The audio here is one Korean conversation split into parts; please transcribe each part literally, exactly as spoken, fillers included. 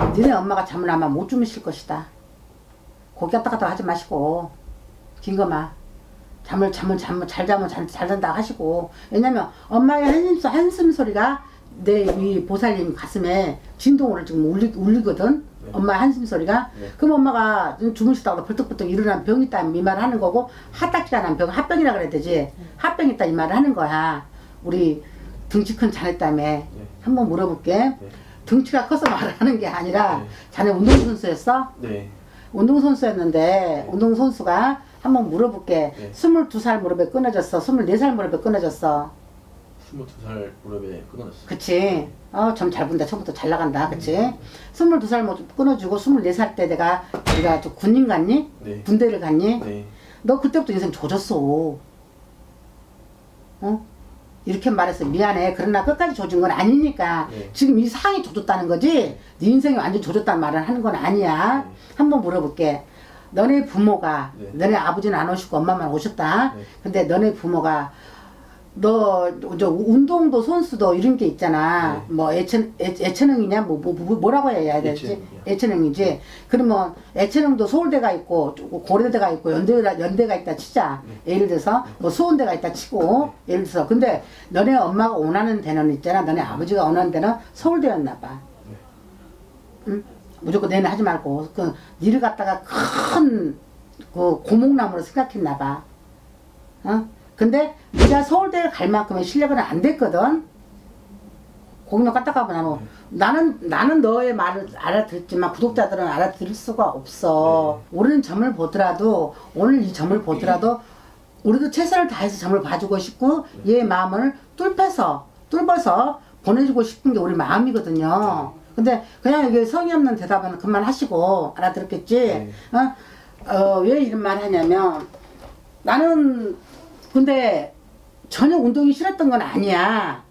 너네 엄마가 잠을 아마 못 주무실 것이다. 고기 갔다 갔다 하지 마시고 김금아 잠을 잠을 잠을 잘 자면 잘, 잘 잔다 하시고. 왜냐면 엄마의 한숨, 한숨 소리가 내 이 보살님 가슴에 진동으로 지금 울리, 울리거든. 네. 엄마 한숨 소리가. 네. 그럼 엄마가 주무시다가 벌떡벌떡 일어난 병이 있다 이 말을 하는 거고, 하딱지가 난 병, 합병이라 그래야 되지. 네. 합병 있다 이 말을 하는 거야. 우리 등치 큰 자네 때문에. 네. 한번 물어볼게. 네. 등치가 커서 말을 하는 게 아니라 네. 자네 운동선수였어? 네. 운동선수였는데 네. 운동선수가 한번 물어볼게. 네. 스물두 살 무릎에 끊어졌어? 스물네 살 무릎에 끊어졌어? 스물두 살 무릎에 끊어졌어. 그치. 어, 점 잘 본다. 처음부터 잘 나간다. 그치. 음. 스물두 살 무릎 끊어주고 스물네 살 때 내가 내가 저 군인 갔니? 네. 군대를 갔니? 네. 너 그때부터 인생 조졌어. 어? 이렇게 말해서 미안해. 그러나 끝까지 조진 건 아니니까. 네. 지금 이 상이 조졌다는 거지. 네 인생이 완전 조졌다는 말을 하는 건 아니야. 네. 한번 물어볼게. 너네 부모가, 네. 너네 아버지는 안 오시고 엄마만 오셨다. 네. 근데 너네 부모가 너 저 운동도 선수도 이런 게 있잖아. 네. 뭐 애천 애, 애천흥이냐 뭐, 뭐, 뭐 뭐라고 해야 되지? 애천흥이지. 네. 그러면 애천흥도 서울대가 있고 고려대가 있고 연대가 연대가 있다 치자. 네. 예를 들어서 뭐 수원대가 있다 치고 네. 예를 들어서. 근데 너네 엄마가 원하는 데는 있잖아. 너네 아버지가 원하는 데는 서울대였나 봐. 네. 응? 무조건 내는 하지 말고 그 니를 갖다가 큰 그 고목나무로 생각했나 봐. 어? 근데 네가 서울대를 갈 만큼의 실력은 안 됐거든. 거기는 까딱하고 나면 네. 나는 나는 너의 말을 알아듣지만 구독자들은 알아들을 수가 없어. 네. 우리는 점을 보더라도 오늘 이 점을 보더라도 우리도 최선을 다해서 점을 봐주고 싶고 네. 얘 마음을 뚫어서 뚫어서 보내주고 싶은 게 우리 마음이거든요. 네. 근데 그냥 이게 성의 없는 대답은 그만하시고 알아들었겠지? 네. 어? 어, 왜 이런 말 하냐면 나는 근데 전혀 운동이 싫었던 건 아니야.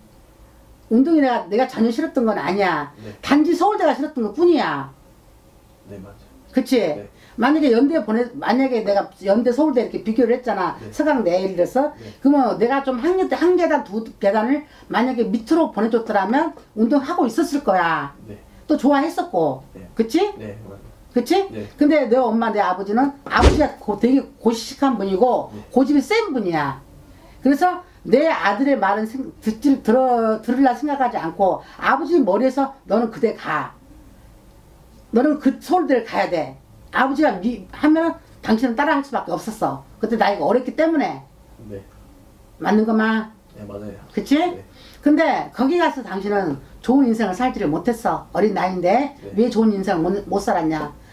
운동이 내가, 내가 전혀 싫었던 건 아니야. 네. 단지 서울대가 싫었던 것 뿐이야. 네, 맞아. 그치? 네. 만약에 연대 보내, 만약에 내가 연대 서울대 이렇게 비교를 했잖아. 네. 서강대 예를 들어서. 네. 그러면 내가 좀 한, 한 계단, 두 계단을 만약에 밑으로 보내줬더라면 운동하고 있었을 거야. 네. 또 좋아했었고. 네. 그치? 네, 맞아. 그치? 네. 근데 내 엄마, 내 아버지는 아버지가 고, 되게 고시식한 분이고 네. 고집이 센 분이야. 그래서 내 아들의 말은 생, 듣지, 들어, 들으려 생각하지 않고 아버지 머리에서 너는 그대 가. 너는 그 서울대를 가야 돼. 아버지가 미, 하면 당신은 따라 할 수밖에 없었어. 그때 나이가 어렸기 때문에. 네. 맞는 거마? 네, 맞아요. 그치? 네. 근데 거기 가서 당신은 좋은 인생을 살지를 못했어. 어린 나이인데 네. 왜 좋은 인생을 못, 못 살았냐.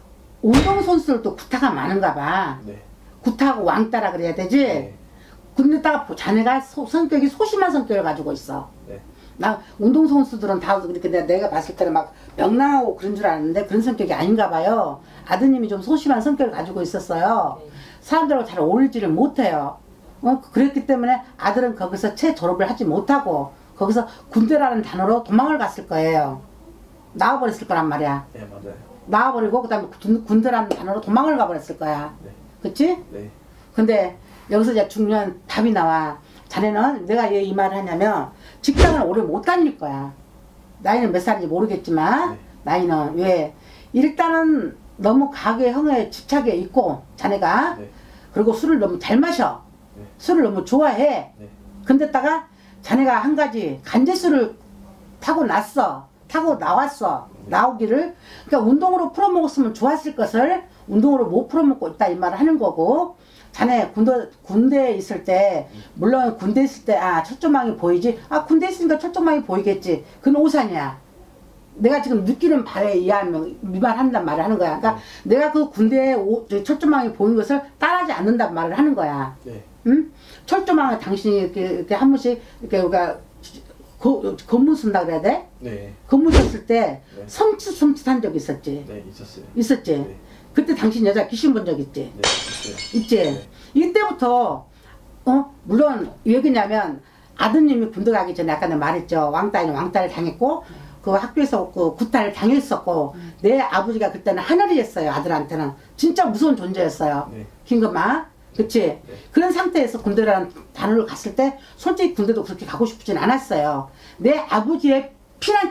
운동선수들도 구타가 많은가 봐. 네. 구타하고 왕따라 그래야 되지? 네. 근데다가 자네가 소, 성격이 소심한 성격을 가지고 있어. 네. 나 운동선수들은 다 그렇게 내가, 내가 봤을 때는 막 명랑하고 그런 줄 아는데 그런 성격이 아닌가 봐요. 아드님이 좀 소심한 성격을 가지고 있었어요. 네. 사람들하고 잘 어울리지를 못해요. 어? 그랬기 때문에 아들은 거기서 채 졸업을 하지 못하고 거기서 군대라는 단어로 도망을 갔을 거예요. 나와버렸을 거란 말이야. 네, 맞아요. 나와버리고 그 다음에 군대라는 단어로 도망을 가버렸을 거야. 네. 그치? 네. 근데 여기서 이제 중요한 답이 나와. 자네는 내가 왜 이 말을 하냐면 직장을 오래 못 다닐 거야. 나이는 몇 살인지 모르겠지만 네. 나이는 왜 일단은 너무 가게 형에 집착에 있고 자네가 네. 그리고 술을 너무 잘 마셔. 네. 술을 너무 좋아해. 네. 근데다가 자네가 한 가지 간제술을 타고 났어. 타고 나왔어. 나오기를. 그러니까 운동으로 풀어먹었으면 좋았을 것을 운동으로 못 풀어먹고 있다 이 말을 하는 거고. 자네 군대, 군대에 있을 때 물론 군대에 있을 때 아 철조망이 보이지. 아 군대에 있으니까 철조망이 보이겠지. 그건 오산이야. 내가 지금 느끼는 바에 의하면 미말한단 말을 하는 거야. 그러니까 네. 내가 그 군대에 오, 철조망이 보인 것을 따라하지 않는단 말을 하는 거야. 네. 응? 철조망을 당신이 이렇게, 이렇게 한 번씩 이렇게 우리가 거, 건문 쓴다 그래야 돼? 네. 건문 썼을 때 네. 섬찟섬찟한 적 있었지? 네, 있었어요. 있었지? 네. 그때 당신 여자 귀신 본 적 있지? 네, 있어요. 있지? 네. 이때부터 어? 물론 왜 그러냐면 아드님이 군대 가기 전에 아까 내가 말했죠. 왕따는 왕따를 당했고 네. 그 학교에서 그 구타를 당했었고 음. 내 아버지가 그때는 하늘이었어요. 아들한테는 진짜 무서운 존재였어요. 네. 김금아 그치? 네. 그런 상태에서 군대라는 단어를 갔을 때 솔직히 군대도 그렇게 가고 싶진 않았어요. 내 아버지의 피난처를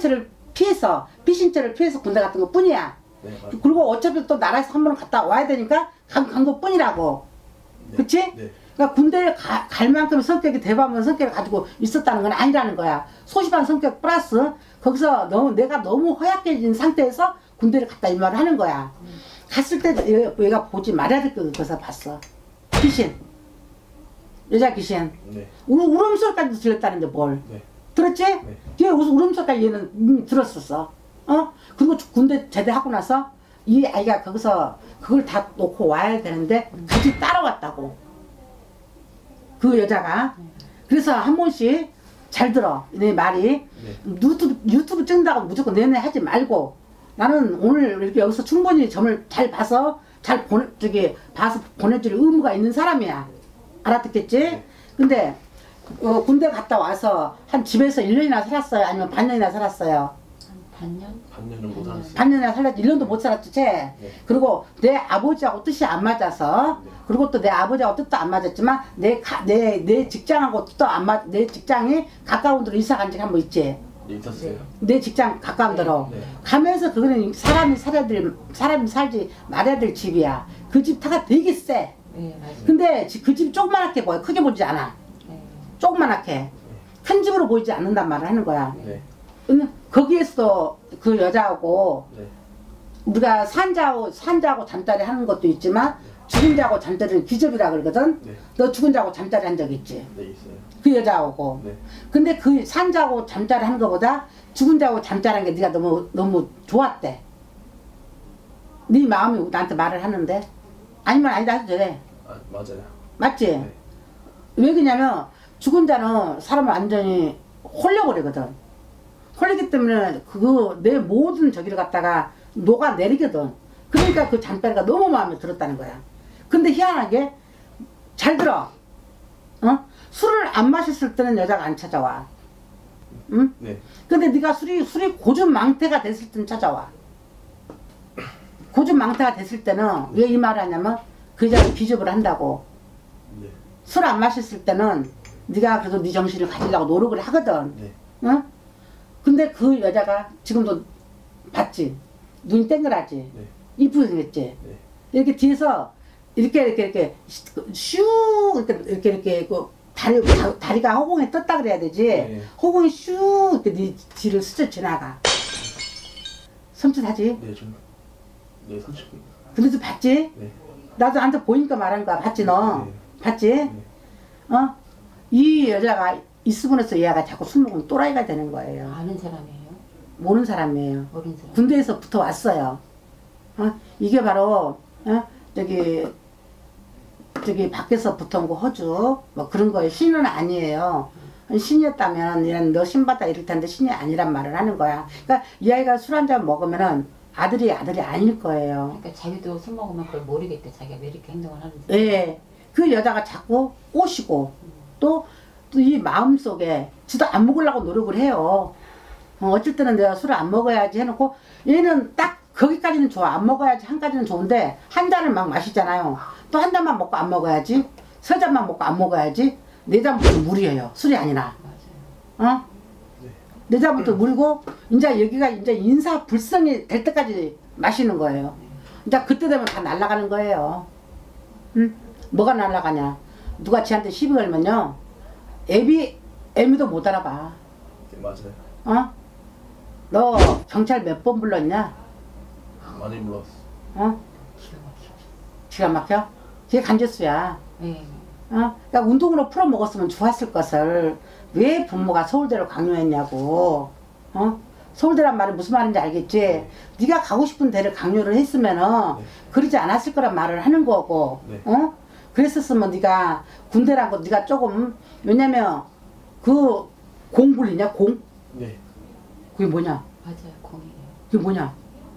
피해서 피신죄를 피해서 군대 갔던 것 뿐이야. 네, 맞아요. 그리고 어차피 또 나라에서 한 번 갔다 와야 되니까 간, 간 것 뿐이라고. 네. 그치? 네. 그러니까 군대에 가, 갈 만큼 성격이 대범한 성격을 가지고 있었다는 건 아니라는 거야. 소심한 성격 플러스 거기서 너무 내가 너무 허약해진 상태에서 군대를 갔다 이 말을 하는 거야. 음. 갔을 때 얘, 얘가 보지 말아야 될 것을 봤어. 귀신. 여자 귀신. 네. 울, 울음소리까지 들렸다는데 뭘. 네. 들었지? 네. 걔 울음소리까지 얘는 음, 들었었어. 어? 그리고 군대 제대하고 나서 이 아이가 거기서 그걸 다 놓고 와야 되는데 같이 따라왔다고. 그 여자가. 그래서 한 번씩 잘 들어. 내 말이. 네. 유튜브, 유튜브 찍는다고 무조건 내내 하지 말고 나는 오늘 이렇게 여기서 충분히 점을 잘 봐서 잘 보내, 저기, 봐서 보내줄 의무가 있는 사람이야. 알아듣겠지? 네. 근데, 어, 군대 갔다 와서 한 집에서 일 년이나 살았어요? 아니면 반년이나 살았어요? 반년? 반년 정도 살았어요. 반년이나 살았지. 일 년도 못 살았지, 쟤. 네. 그리고 내 아버지하고 뜻이 안 맞아서, 네. 그리고 또 내 아버지하고 뜻도 안 맞았지만, 내, 가, 내, 내 직장하고 뜻도 안 맞, 내 직장이 가까운 데로 이사 간 적이 한 번 있지. 네, 있었어요. 내 직장 가까운 데로. 네. 가면서 그거는 사람이 살아야 될, 사람이 살지 말아야 될 집이야. 그 집 타가 되게 세. 네, 맞아요. 근데 그 집이 조그만하게 보여. 크게 보이지 않아. 네. 조그만하게. 큰 집으로 보이지 않는단 말을 하는 거야. 네. 근데 거기에서도 그 여자하고 네. 우리가 산자하고 산자하고 잠자리 하는 것도 있지만 죽은 자하고 잠자리는 기접이라 그러거든. 네. 너 죽은 자하고 잠자리 한 적 있지? 네, 있어요. 그 여자하고. 네. 근데 그 산자하고 잠자리 하는 것보다 죽은 자하고 잠자리 하는 게 네가 너무 너무 좋았대. 네 마음이 나한테 말을 하는데 아니면 아니다 해도 돼. 아, 맞아요. 맞지? 네. 왜 그러냐면 죽은 자는 사람을 완전히 홀려버리거든. 홀리기 때문에 그거 내 모든 저기를 갖다가 녹아내리거든. 그러니까 그 잠자리가 너무 마음에 들었다는 거야. 근데 희한하게 잘 들어. 어? 술을 안 마셨을 때는 여자가 안 찾아와. 응? 네. 근데 네가 술이 술이 고준 망태가 됐을 때는 찾아와. 고준 망태가 됐을 때는 왜 이 말을 하냐면 그 여자를 기접을 한다고. 네. 술 안 마셨을 때는 네가 그래도 네 정신을 가지려고 노력을 하거든. 네. 응? 근데 그 여자가 지금도 봤지? 눈이 땡그라지? 네. 이쁘게 생겼지? 네. 이렇게 뒤에서 이렇게 이렇게 이렇게 슈 이렇게 이렇게 이렇게 그 다리 다- 다리가 허공에 떴다 그래야 되지. 네. 허공이 슈 이렇게 네 뒤를 스쳐 지나가. 섬찟하지? 네, 좀. 네, 삼십 분. 근데 도 봤지? 네. 나도 나한테 보니까 말한 거야. 봤지 너? 네. 봤지? 네. 어? 이 여자가 이수분에서 얘가 자꾸 술 먹으면 또라이가 되는 거예요. 아는 사람이에요? 모르는 사람이에요. 모르는 사람? 군대에서 붙어 왔어요. 어? 이게 바로 어? 저기 저기 밖에서 붙어온 거 허주 뭐 그런 거예요. 신은 아니에요. 신이었다면 얘는 너 신받아 이럴 텐데 신이 아니란 말을 하는 거야. 그러니까 이 아이가 술 한 잔 먹으면은 아들이 아들이 아닐 거예요. 그러니까 자기도 술 먹으면 그걸 모르겠대. 자기가 왜 이렇게 행동을 하는지. 예. 그 여자가 자꾸 꼬시고 또 또 이 마음속에 지도 안 먹으려고 노력을 해요. 어, 어쩔 때는 내가 술을 안 먹어야지 해놓고 얘는 딱 거기까지는 좋아. 안 먹어야지 한 가지는 좋은데 한 잔을 막 마시잖아요. 또 한 잔만 먹고 안 먹어야지. 세 잔만 먹고 안 먹어야지. 네 잔부터 물이에요. 술이 아니라. 맞아요. 어? 네 잔부터 물고 이제 여기가 이제 인사 불성이 될 때까지 마시는 거예요. 이제 그때 되면 다 날아가는 거예요. 응? 뭐가 날아가냐? 누가 지한테 시비 걸면요. 애비 애미도 못 알아봐. 네, 맞아요. 어? 너 경찰 몇 번 불렀냐? 많이 물었어. 어? 기가 막혀. 기가 막혀? 그게 간제수야. 네. 어? 그러니까 운동으로 풀어 먹었으면 좋았을 것을 왜 부모가 서울대를 강요했냐고. 어? 서울대란 말이 무슨 말인지 알겠지? 네. 네가 가고 싶은 데를 강요를 했으면은 네. 그러지 않았을 거란 말을 하는 거고. 네. 어? 그랬었으면 네가 군대란 거 네가 조금 왜냐면 그 공불리냐 공? 네. 그게 뭐냐? 맞아요. 공이에요. 그게 뭐냐?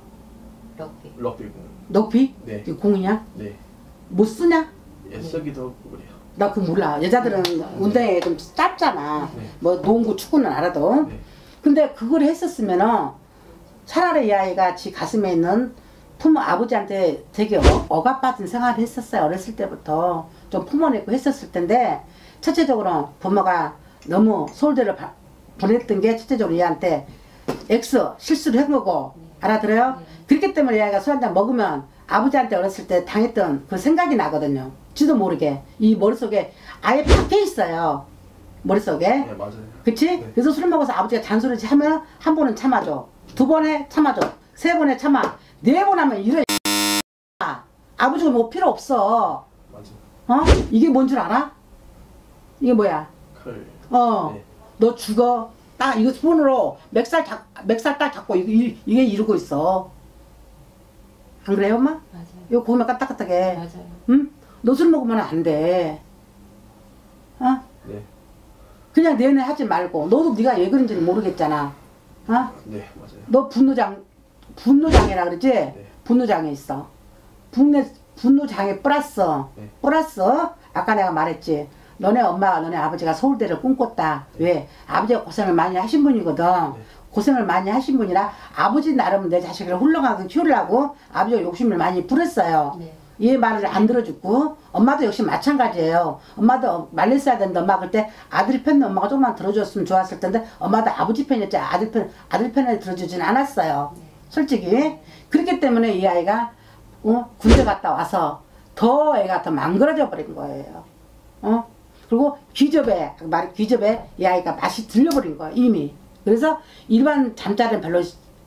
럭비. 럭비 공. 너피? 네. 그게 공이냐? 네. 못 쓰냐? 예, 쓰기도 하고 그래요. 나 그거 몰라. 여자들은 운동에 좀 짧잖아. 네. 뭐 농구, 축구는 알아도. 네. 근데 그걸 했었으면은 차라리 이 아이가 지 가슴에 있는 부모 아버지한테 되게 어, 억압받은 생활을 했었어요. 어렸을 때부터 좀 품어내고 했었을 텐데 첫째적으로 부모가 너무 서울대를 바, 보냈던 게 첫째적으로 얘한테 X 실수를 한 거고 네. 알아들어요? 네. 그렇기 때문에 얘가 술 한잔 먹으면 아버지한테 어렸을 때 당했던 그 생각이 나거든요. 지도 모르게 이 머릿속에 아예 박혀 있어요. 머릿속에. 네, 맞아요. 그치? 네. 그래서 술 먹어서 아버지가 잔소리 하면 한 번은 참아줘. 두 번에 참아줘. 세 번에 참아. 네 번 하면 이래. 아버지가 뭐 필요 없어. 맞아요. 어? 이게 뭔 줄 알아? 이게 뭐야? 칼. 어. 네. 너 죽어. 딱 이거 손으로 맥살 잡, 맥살 딱 잡고 이거, 이, 이게 이러고 있어. 안 그래요, 엄마? 맞아요. 이거 고면 까딱까딱해. 맞아요. 응? 너 술 먹으면 안 돼. 어? 네. 그냥 내내 하지 말고. 너도 네가 왜 그런지는 모르겠잖아. 어? 네, 맞아요. 너 분노장, 분노장애라 그러지? 네. 분노장애 있어. 분노, 분노장애 플러스, 네. 플러스, 아까 내가 말했지. 너네 엄마가 너네 아버지가 서울대를 꿈꿨다. 네. 왜? 아버지가 고생을 많이 하신 분이거든. 네. 고생을 많이 하신 분이라 아버지 나름 내 자식을 훌륭하게 키우려고 아버지가 욕심을 많이 부렸어요. 네. 얘 말을 안 들어주고 엄마도 역시 마찬가지예요. 엄마도 말렸어야 되는데 엄마 그때 아들 편 엄마가 조금만 들어줬으면 좋았을 텐데 엄마도 아버지 편이었지 아들 편 아들 편을 들어주진 않았어요. 네. 솔직히 그렇기 때문에 이 아이가 어? 군대 갔다 와서 더 애가 더 망그러져 버린 거예요. 어? 그리고 귀접에 말 귀접에 이 아이가 맛이 들려버린 거야 이미. 그래서 일반 잠자리는 별로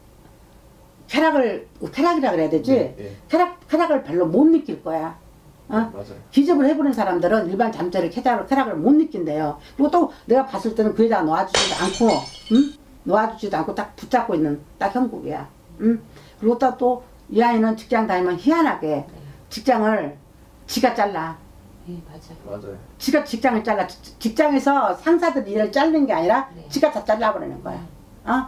쾌락을 쾌락이라 그래야 되지. 네, 네. 쾌락 쾌락을 별로 못 느낄 거야. 어? 맞아요. 기접을 해보는 사람들은 일반 잠자리 쾌락을 쾌락을 못 느낀대요. 그리고 또 내가 봤을 때는 그 여자가 놓아주지도 않고, 응? 놓아주지도 않고 딱 붙잡고 있는 딱 형국이야. 응? 그리고 또 또 이 아이는 직장 다니면 희한하게 네. 직장을 지가 잘라. 네, 맞아요. 맞아요. 지가 직장을 잘라. 직- 직장에서 상사들 일을 자르는 게 아니라 네. 지가 다 잘라버리는 거야. 어?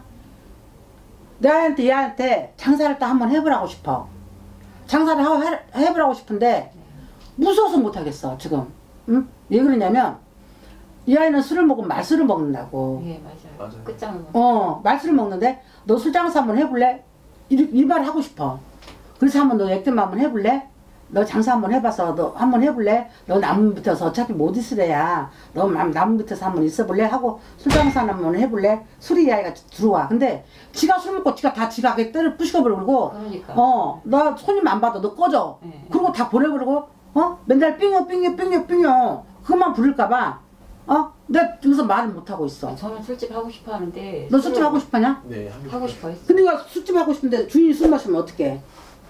내한테 얘한테 장사를 또 한번 해보라고 싶어. 장사를 하, 해, 해보라고 싶은데 무서워서 못하겠어 지금. 응? 왜 그러냐면 이 아이는 술을 먹으면 말술을 먹는다고. 네, 맞아요. 맞아요. 끝장은 어 말술을 먹는데 너 술 장사 한번 해볼래? 일, 일발 하고 싶어. 그래서 한번 너 액땜 한번 해볼래? 너 장사 한번 해봐서 너 한번 해볼래? 너 나무 밑에서 어차피 못 있으래야 너 남- 나무 밑에서 한번 있어볼래? 하고 술 장사 한번 해볼래? 술이 이 아이가 들어와. 근데 지가 술 먹고 지가 다 지가 하게 때려 부셔버리고 그러니까. 어 너 손님 안 받아 너 꺼져. 네. 그리고 다 보내버리고 어 맨날 삥여 삥여 삥여 삥여 그것만 부를까봐 어 내가 여기서 말을 못하고 있어. 저는 술집 하고 싶어 하는데. 너 술집 하고 싶으냐? 네, 하고, 하고 싶어 했어. 근데 내가 술집 하고 싶은데 주인이 술 마시면 어떡해?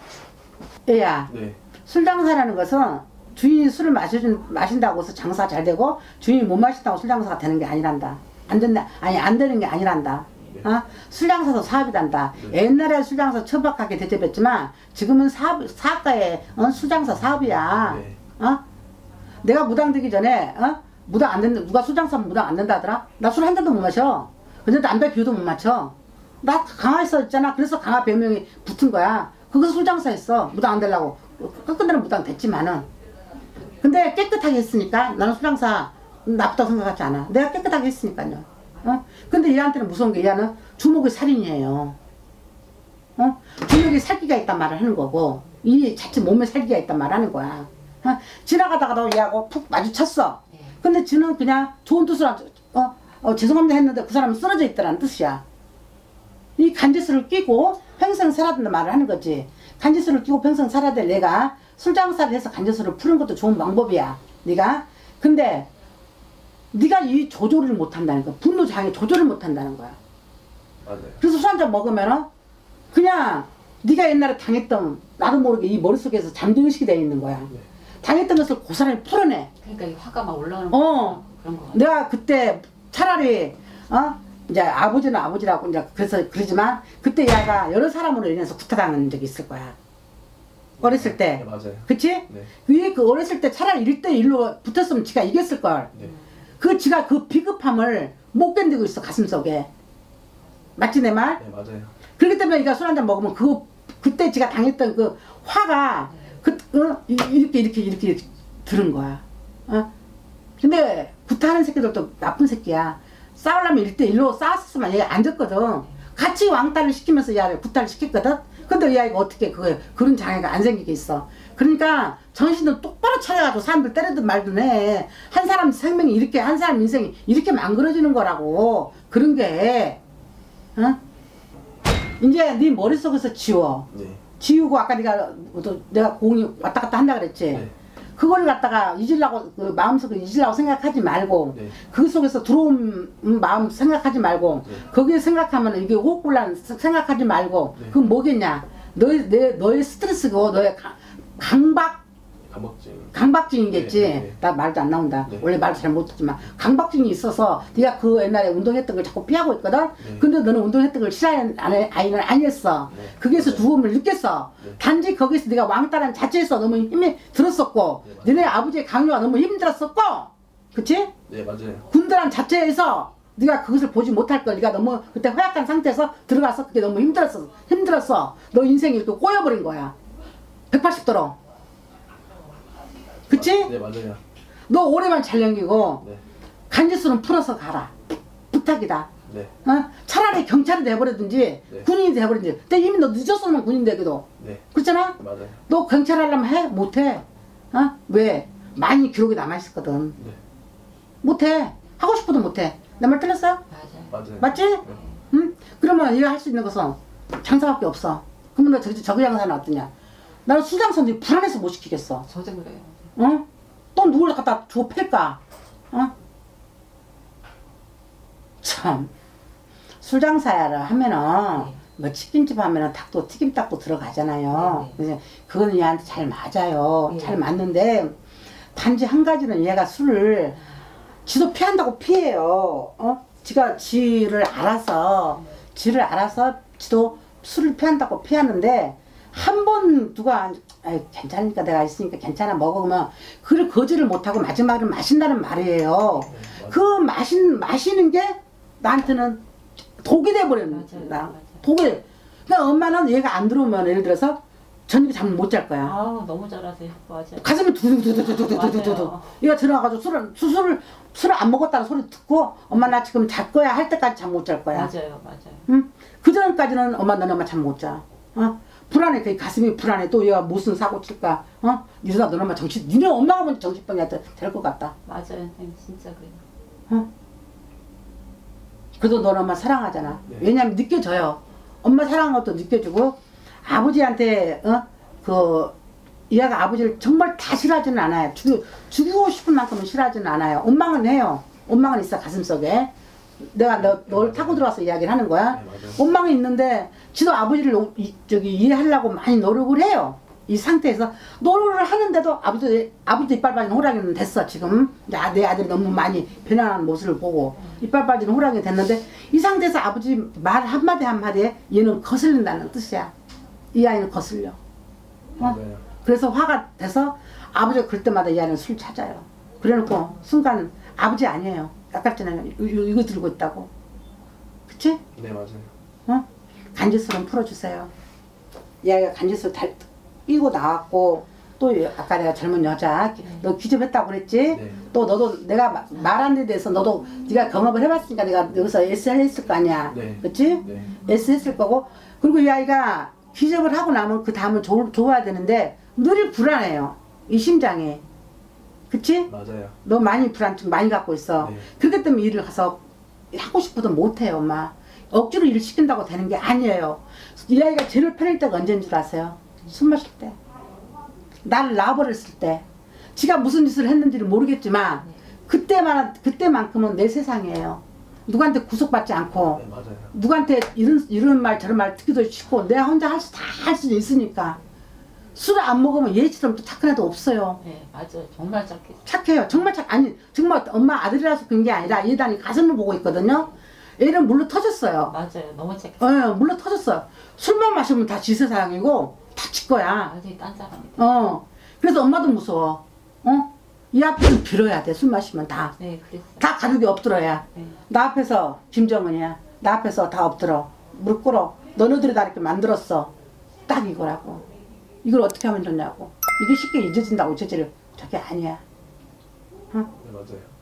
얘야 네. 술 장사라는 것은 주인이 술을 마셔준, 마신다고 해서 장사 잘 되고 주인이 못 마신다고 술 장사가 되는 게 아니란다. 안 된다. 아니 안 되는 게 아니란다. 네. 어? 술 장사도 사업이란다. 네. 옛날에 술 장사 천박하게 대접했지만 지금은 사업, 사업가의 어? 술 장사 사업이야. 네. 어? 내가 무당 되기 전에 어? 무당 안 된다. 누가 술 장사하면 무당 안 된다 하더라? 나 술 한 잔도 못 마셔. 근데 담배 피워도 못 마셔. 나 강화했어 있잖아. 그래서 강화 별명이 붙은 거야. 그거 술 장사했어. 무당 안 되려고. 끝끝내는 무당 됐지만은. 근데 깨끗하게 했으니까 나는 술 장사 나쁘다고 생각하지 않아. 내가 깨끗하게 했으니까요. 어? 근데 얘한테는 무서운 게 얘는 주먹이 살인이에요. 어? 주먹이 살기가 있단 말을 하는 거고 이 자체 몸에 살기가 있단 말을 하는 거야. 어? 지나가다가도 얘하고 푹 마주쳤어. 네. 근데 지는 그냥 좋은 뜻으로 어, 어 죄송합니다 했는데 그 사람은 쓰러져 있더라는 뜻이야. 이 간지수를 끼고 평생 살아야 된다 말을 하는 거지. 간지수를 끼고 평생 살아야 될 내가 술 장사를 해서 간지수를 푸는 것도 좋은 방법이야. 네가. 근데 네가 이 조절을 못한다는 거야. 분노 장애 조절을 못한다는 거야. 맞아요. 그래서 술 한잔 먹으면은 그냥 네가 옛날에 당했던 나도 모르게 이 머릿속에서 잠들식이 되어 있는 거야. 네. 당했던 것을 고스란히 풀어내. 그러니까 이 화가 막 올라오는 어. 거 그런 거 같아요. 내가 그때 차라리 어 이제 아버지는 아버지라고 이제 그래서 그러지만 그때 얘가 여러 사람으로 인해서 구타당한 적이 있을 거야. 어렸을 네, 때. 맞아요. 그치? 네. 왜 그 어렸을 때 차라리 일 대 일로 붙었으면 지가 이겼을 걸. 네. 그 지가 그 비급함을 못 견디고 있어 가슴속에. 맞지 내 말? 네, 맞아요. 그렇기 때문에 이가 술 한잔 먹으면 그 그때 지가 당했던 그 화가 그 어, 이- 이렇게 이렇게 이렇게 이렇게 들은 거야. 어? 근데 구타하는 새끼들도 나쁜 새끼야. 싸우려면 일 대 일로 싸웠으면 얘가 안 졌거든. 같이 왕따를 시키면서 이 아이를 구타를 시켰거든. 근데 이 아이가 어떻게 그 그런 장애가 안 생기게 있어. 그러니까 정신을 똑바로 차려가지고 사람들 때리든 말든 해. 한 사람 생명이 이렇게 한 사람 인생이 이렇게 망그러지는 거라고. 그런 게 어? 이제 네 머릿속에서 지워. 네. 지우고 아까 네가 내가 공이 왔다 갔다 한다 그랬지. 네. 그걸 갖다가 잊으려고 그 마음속에 잊으려고 생각하지 말고 네. 그 속에서 들어온 마음 생각하지 말고 네. 거기에 생각하면 이게 호흡곤란 생각하지 말고 네. 그건 뭐겠냐? 너의 내, 너의 스트레스고 너의 가, 강박 강박증. 강박증이겠지. 네, 네, 네. 나 말도 안 나온다. 네. 원래 말도 잘 못하지만 강박증이 있어서 네가 그 옛날에 운동했던 걸 자꾸 피하고 있거든. 네. 근데 너는 운동했던 걸 싫어하는 아이는 아니었어. 네. 거기에서 맞아요. 두음을 느꼈어. 네. 단지 거기서 네가 왕따라는 자체에서 너무 힘이 들었었고 네, 맞아요. 너네 아버지의 강요가 너무 힘들었었고 그치? 네, 맞아요. 군대란 자체에서 네가 그것을 보지 못할 걸 네가 너무 그때 허약한 상태에서 들어가서 그게 너무 힘들었어. 힘들었어. 너 인생이 이렇게 꼬여버린 거야. 백팔십 도로. 그치? 네, 맞아요. 너 올해만 잘 넘기고 네. 간지수는 풀어서 가라. 부탁이다. 네. 어? 차라리 경찰이 돼버리든지 네. 군인이 돼버리든지. 근데 이미 너 늦었으면 군인 되기도. 네. 그렇잖아? 맞아요. 너 경찰 하려면 해? 못해. 어? 왜? 많이 기록이 남아있었거든. 네. 못해. 하고 싶어도 못해. 내 말 틀렸어? 맞아요. 맞아요. 맞지? 네. 응? 그러면 네가 할 수 있는 것은 장사밖에 없어. 그러면 너 저기, 저기 장사는 어떠냐? 나는 수장선들이 불안해서 못 시키겠어. 저도 그래요. 어? 또 누굴 갖다 주고 팰까? 어? 참. 술장사를 하면은, 네. 뭐 치킨집 하면은 닭도 튀김닭도 들어가잖아요. 네. 그래서 그거는 얘한테 잘 맞아요. 네. 잘 맞는데, 단지 한 가지는 얘가 술을, 지도 피한다고 피해요. 어? 지가 지를 알아서, 지를 알아서 지도 술을 피한다고 피하는데, 한 번 누가 아이, 괜찮으니까 내가 있으니까 괜찮아 먹으면 그를 거절을 못하고 마지막으로 마신다는 말이에요. 네, 그 마신 마시는 게 나한테는 독이 돼버렸나. 맞아요, 맞아요. 독이. 그러니까 엄마는 얘가 안 들어오면 예를 들어서 저녁에 잠을 못 잘 거야. 아우 너무 잘하세요. 맞아요. 가슴이 두두두두두두두두두. 맞아요. 얘가 들어가가지고 술을 술을 술을 안 먹었다는 소리 듣고 엄마 나 지금 잘 거야 할 때까지 잠 못 잘 거야. 맞아요, 맞아요. 응? 그 전까지는 엄마 너네 엄마 잠 못 자. 어? 불안해. 그 가슴이 불안해. 또 얘가 무슨 사고 칠까? 어? 이러다 너네 엄마 정신, 니네 엄마가 먼저 정신병이 될 것 같다. 맞아요, 선생님 진짜 그래요. 어? 그래도 너네 엄마 사랑하잖아. 네. 왜냐면 느껴져요. 엄마 사랑한 것도 느껴지고 아버지한테 어? 그 얘가 아버지를 정말 다 싫어하지는 않아요. 죽, 죽이고 싶은 만큼은 싫어하지는 않아요. 원망은 해요. 원망은 있어 가슴속에. 내가 너, 널 타고 들어와서 이야기를 하는 거야. 네, 맞아요. 원망이 있는데 지도 아버지를 오- 이, 저기 이해하려고 많이 노력을 해요. 이 상태에서 노력을 하는데도 아버지 아버지 이빨 빠진 호랑이는 됐어 지금. 나, 내 아들이 너무 많이 변화하는 모습을 보고 이빨 빠진 호랑이 됐는데 이 상태에서 아버지 말 한마디 한마디에 얘는 거슬린다는 뜻이야. 이 아이는 거슬려. 어? 맞아요. 그래서 화가 돼서 아버지가 그럴 때마다 이 아이는 술 찾아요. 그래놓고 순간 아버지 아니에요. 아깝잖아요. 이거, 이거 들고 있다고. 그치? 네, 맞아요. 어? 간지술은 풀어주세요. 얘가 간지술 달, 끼고 나왔고 또 아까 내가 젊은 여자 너 귀접했다고 그랬지? 네. 또 너도 내가 말한 데 대해서 너도 네가 경험을 해봤으니까 내가 여기서 에스를 했을 거 아니야. 네. 그치? 네. 에스 했을 거고 그리고 이 아이가 귀접을 하고 나면 그 다음은 좋, 좋아야 되는데 늘 불안해요. 이 심장이. 그치? 맞아요. 너 많이 불안증 많이 갖고 있어. 네. 그렇기 때문에 일을 가서 하고 싶어도 못해요, 엄마. 억지로 일을 시킨다고 되는 게 아니에요. 이 아이가 제일 편할 때가 언제인 줄 아세요? 술 마실 때. 나를 놔버렸을 때. 지가 무슨 짓을 했는지를 모르겠지만 그때만, 그때만큼은 내 세상이에요. 누구한테 구속받지 않고 네, 맞아요. 누구한테 이런, 이런 말 저런 말 듣기도 쉽고 내가 혼자 할 수, 다 할 수 있으니까. 술을 안 먹으면 얘처럼 또 착한 애도 없어요. 네, 맞아요. 정말 착해요. 착해요. 정말 착, 아니, 정말 엄마 아들이라서 그런 게 아니라 얘단이 가슴을 보고 있거든요. 얘는 물로 터졌어요. 맞아요. 너무 착해요. 어, 물로 터졌어요. 술만 마시면 다 지세상이고, 다 지 거야. 완전히 딴 사람이다. 어. 그래서 엄마도 무서워. 어? 이 앞을 빌어야 돼. 술 마시면 다. 네, 그랬어요. 다 가족이 엎드려야. 네. 나 앞에서 김정은이야. 나 앞에서 다 엎드려. 무릎 꿇어. 너네들이 다 이렇게 만들었어. 딱 이거라고. 이걸 어떻게 하면 좋냐고. 이게 쉽게 잊어진다고 잊어질 저게 아니야. 어? 네, 맞아요.